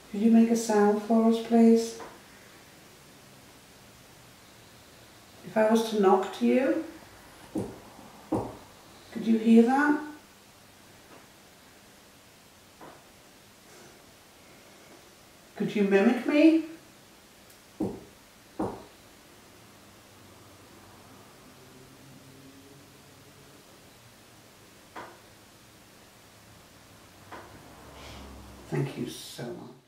Could you make a sound for us, please? If I was to knock to you, could you hear that? Could you mimic me? Thank you so much.